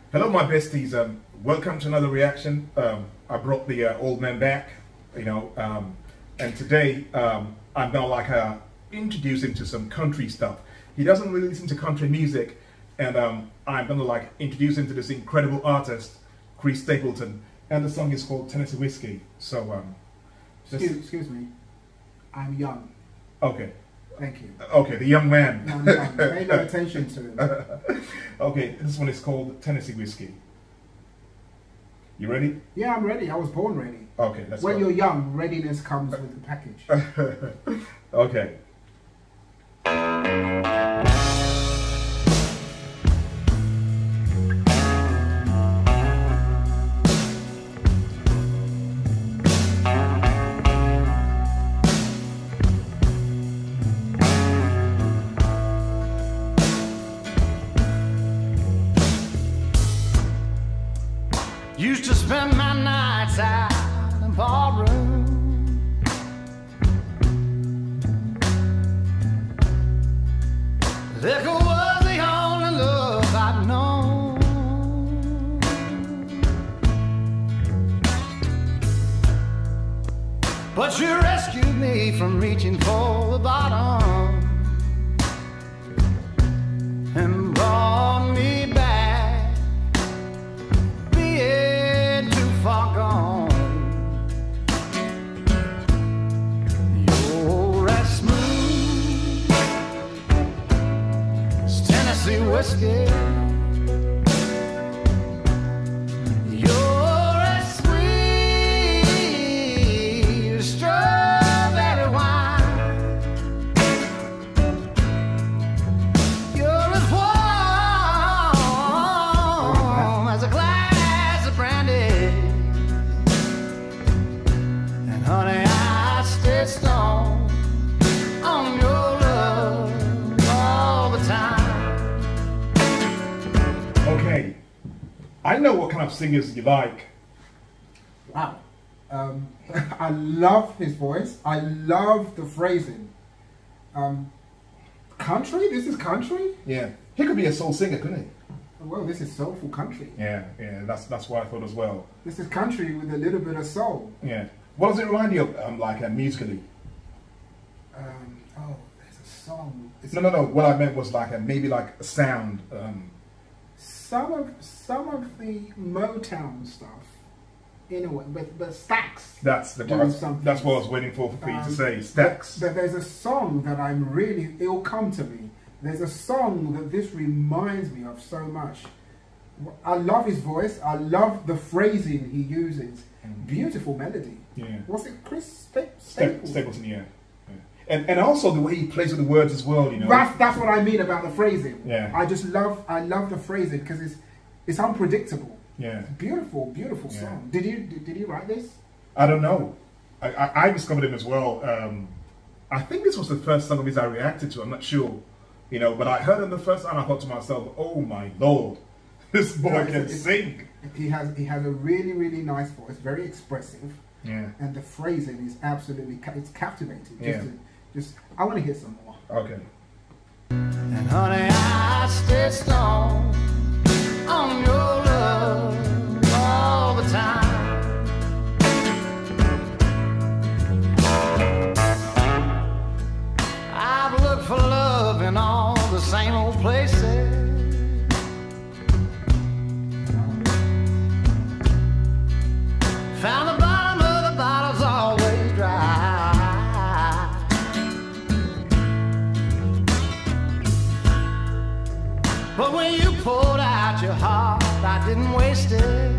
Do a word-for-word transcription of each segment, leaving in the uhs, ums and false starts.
Hello, my besties. Um, welcome to another reaction. Um, I brought the uh, old man back, you know, um, and today um, I'm gonna like uh, introduce him to some country stuff. He doesn't really listen to country music, and um, I'm gonna like introduce him to this incredible artist, Chris Stapleton, and the song is called Tennessee Whiskey. So, um, excuse, excuse me, I'm young. Okay. Thank you. Okay, the young man. I'm young. Pay no attention to him. Okay, this one is called Tennessee Whiskey. You ready? Yeah, I'm ready. I was born ready. Okay, let's When go. you're young, readiness comes with the package. Okay. Used to spend my nights out in the ballroom. Liquor was the only love I'd known. But you rescued me from reaching for the bottom and brought me back. Far gone. You're as smooth as Tennessee whiskey. You're as sweet as strawberry wine. You're as warm as a glass of brandy. Honey, I stay strong on your love all the time. Okay. I know what kind of singers you like. Wow. Um, I love his voice. I love the phrasing. Um, country? This is country? Yeah. He could be a soul singer, couldn't he? Well, this is soulful country. Yeah, yeah. That's that's what I thought as well. This is country with a little bit of soul. Yeah. What does it remind you of, um, like, uh, musically? Um, oh, there's a song. It's No, no, no. What I meant was like a, maybe like a sound. Um, Some of some of the Motown stuff, in a way, but but Stax. that's the doing part, something. That's what I was waiting for for you Um, to say. But, Stax. but there's a song that I'm really. It'll come to me. There's a song that this reminds me of so much. I love his voice. I love the phrasing he uses. Mm. Beautiful melody. Yeah. What's it, Chris Sta- Stapleton. Stapleton? Stapleton, yeah. yeah. And and also the way he plays with the words as well. You know. That's that's what I mean about the phrasing. Yeah. I just love I love the phrasing because it's it's unpredictable. Yeah. Beautiful, beautiful Yeah. song. Did you did, did you write this? I don't know. I, I, I discovered him as well. Um, I think this was the first song of his I reacted to. I'm not sure, you know. But I heard him the first time. I thought to myself, "Oh my lord, this boy No, can it's- it's- sing." He has he has a really really nice voice, very expressive, Yeah. and the phrasing is absolutely ca- it's captivating. Just Yeah. to, just I want to hear some more. Okay. And honey, I stay strong on your love all the time. I've looked for love in all the same old places. Found the bottom of the bottle's always dry. But when you poured out your heart, I didn't waste it.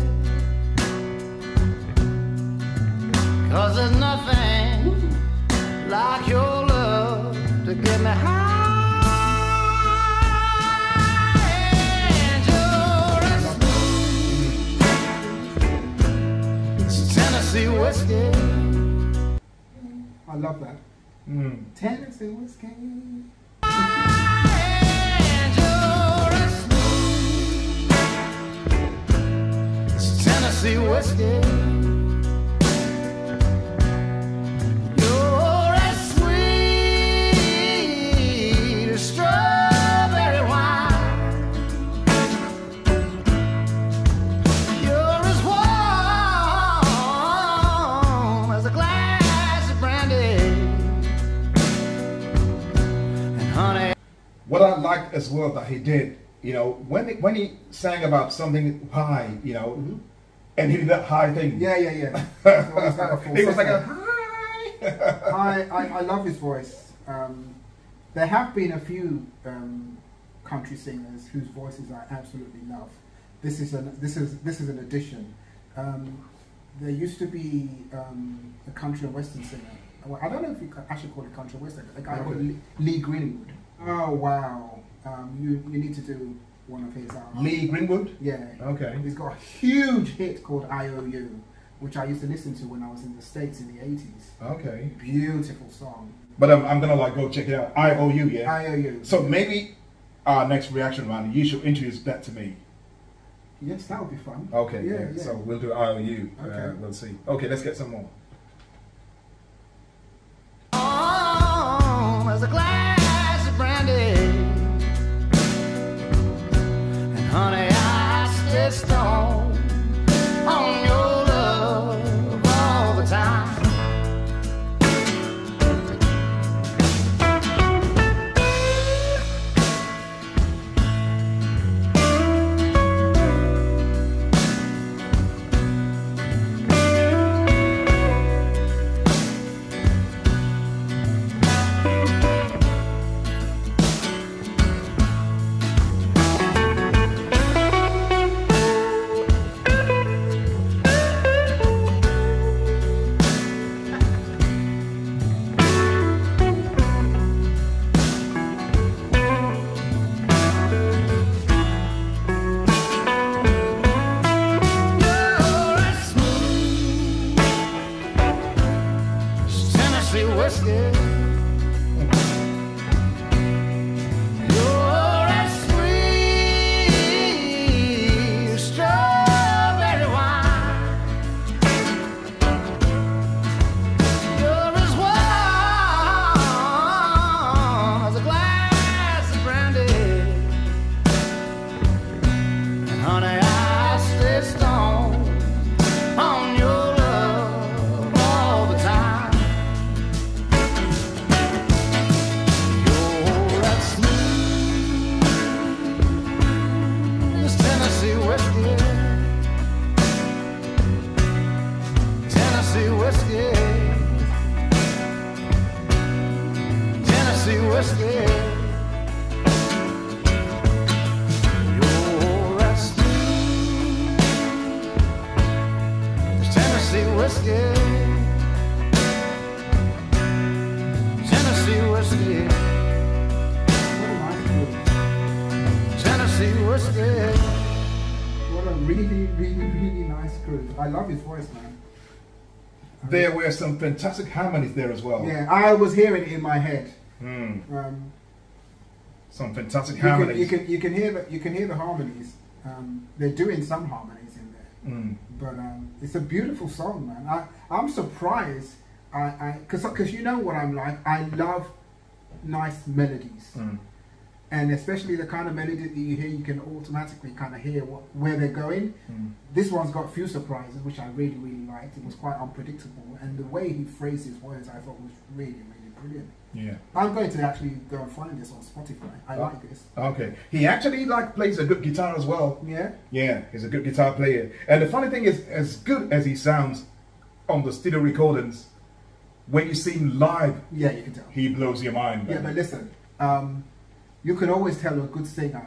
'Cause there's nothing like your love to get me high. And you're as smooth as Tennessee whiskey. I love that. Mm. Tennessee whiskey. And you're as smooth as Tennessee whiskey. You're as sweet as strawberry wine. as well that he did, you know, when it, when he sang about something high, you know, Mm-hmm. and he did that high thing. Yeah, yeah, yeah. So it was like a He was like a falsetto. high. I, I, I love his voice. Um, there have been a few um, country singers whose voices I absolutely love. This is an this is this is an addition. Um, there used to be um, a country and western singer. Well, I don't know if you can actually call it country and western. A guy Okay. called Lee, Lee Greenwood. Oh wow! Um, you you need to do one of his albums. Lee Greenwood. Yeah. Okay. He's got a huge hit called I O U, which I used to listen to when I was in the States in the eighties. Okay. Beautiful song. But um, I'm gonna like go check it out. I O U, yeah. I O U. So maybe our next reaction round, you should introduce that to me. Yes, that would be fun. Okay. Yeah, Yeah. yeah. So we'll do I O U. Uh, Okay. we'll see. Okay. Let's get some more. On as a glass of brandy, and honey, I stay stone on your love all the time. You're as smooth as Tennessee whiskey. You're as sweet as strawberry wine. You're as warm as a glass of brandy. And honey, I stay stone on your love all the time. You're as smooth as Tennessee whiskey. Tennessee whiskey. Tennessee whiskey. You're as smooth as Tennessee whiskey. Tennessee whiskey. What a nice group. Tennessee whiskey. What a really, really, really nice group. I love his voice, man. There were some fantastic harmonies there as well. Yeah, I was hearing it in my head. Hmm. Um, Some fantastic you, can, harmonies. you can you can hear the you can hear the harmonies. Um, they're doing some harmonies in there. Mm. But um, it's a beautiful song, man. I, I'm surprised. I, I, cause, cause you know what I'm like. I love nice melodies, Mm. and especially the kind of melody that you hear, you can automatically kind of hear what, where they're going. Mm. This one's got a few surprises, which I really, really liked. It was quite unpredictable, and the way he phrased his words, I thought was really, really brilliant. Yeah. I'm going to actually go and find this on Spotify. I Oh. like this. Okay. He actually like plays a good guitar as well. Yeah. Yeah, he's a good guitar player. And the funny thing is, as good as he sounds on the studio recordings, when you see him live, Yeah, you can tell. he blows your mind. Yeah, man. but listen, um, you can always tell a good singer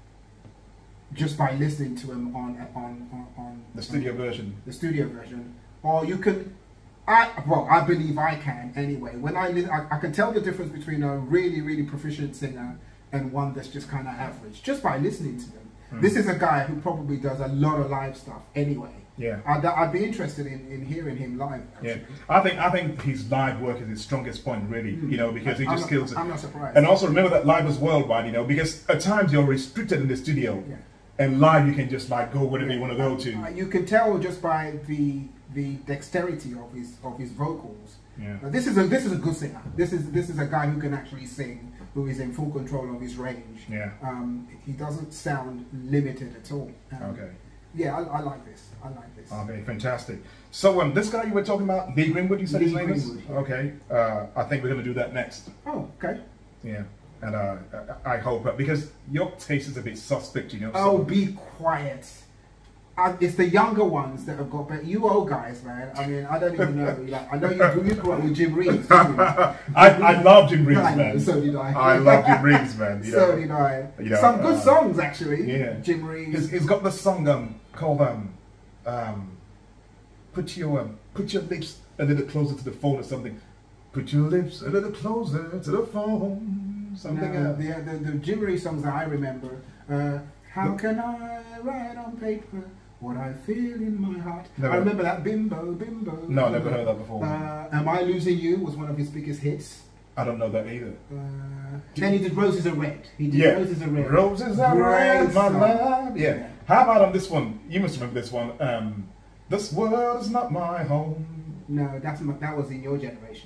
just by listening to him on on on, on The studio version. the studio version, or you can. I well, I believe I can anyway. When I li- I, I can tell the difference between a really really proficient singer and one that's just kind of average just by listening to them. Mm. This is a guy who probably does a lot of live stuff anyway. Yeah. I'd, I'd be interested in, in hearing him live. Actually. Yeah, I think I think his live work is his strongest point, really. Mm. You know, because he I'm just not- kills it. I'm not surprised. And also remember that live is worldwide, you know, because at times you're restricted in the studio, Yeah. and live you can just like go wherever you want to go to. Uh, you can tell just by the the dexterity of his of his vocals. Yeah. Now, this is a this is a good singer. This is this is a guy who can actually sing, who is in full control of his range. Yeah. Um, he doesn't sound limited at all. Um, Okay. Yeah, I, I like this. I like this. Okay, fantastic. So um, this guy you were talking about, Lee Greenwood, you said his Lee name is? Greenwood, yeah. Okay. Uh, I think we're gonna do that next. Oh, okay. Yeah. and uh, I I hope uh, because your taste is a bit suspect, you know. Oh, So. be quiet. Uh, it's the younger ones that have got better. You old guys, man. I mean, I don't even know. Like, I know you, you grew up with Jim Reeves. didn't you? I, I love Jim Reeves, I know, man. so did I. I love Jim Reeves, man. You So know. did I. You know, Some good uh, songs, actually. Yeah. Jim Reeves. He's, he's got the song um called um um put your um, put your lips a little closer to the phone or something. Put your lips a little closer to the phone. Something. No, uh, the, the, the Jim Reeves songs that I remember. Uh, How can I write on paper what I feel in my heart? Never. I remember that bimbo, bimbo. No, never heard that before. Uh, Am I Losing You was one of his biggest hits. I don't know that either. Uh, then he did Roses Are Red. He did Yeah. Roses Are Red. Roses are Great red, my song. love. Yeah. Yeah. How about on this one? You must remember this one. Um, this world is not my home. No, that's my, that was in your generation.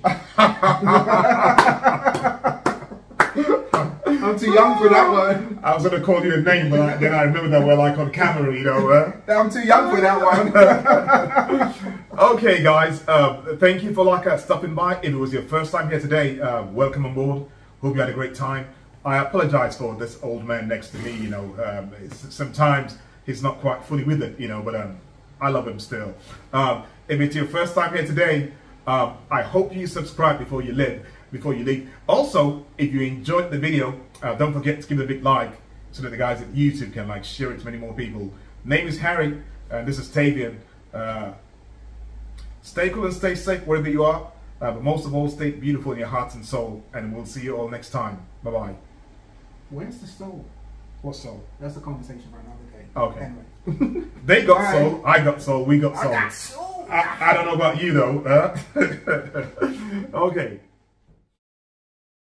I'm too young for that one. I was going to call you a name, but I, then I remember that we're like on camera, you know. Uh. I'm too young for that one. Okay, guys. Uh, thank you for like uh, stopping by. If it was your first time here today, uh, welcome on board. Hope you had a great time. I apologize for this old man next to me. You know, um, it's, sometimes he's not quite fully with it. You know, but um, I love him still. Um, if it's your first time here today, um, I hope you subscribe before you leave. Before you leave. Also, if you enjoyed the video, uh, don't forget to give it a big like so that the guys at YouTube can like share it to many more people. Name is Harry, and this is Tavian. Uh, stay cool and stay safe wherever you are, uh, but most of all, stay beautiful in your hearts and soul. And we'll see you all next time. Bye bye. Where's the soul? What soul? That's a conversation for another day. Okay. Anyway. They got Bye. soul. I got soul. We got I soul. got soul. I, I don't know about you though. Uh? Okay.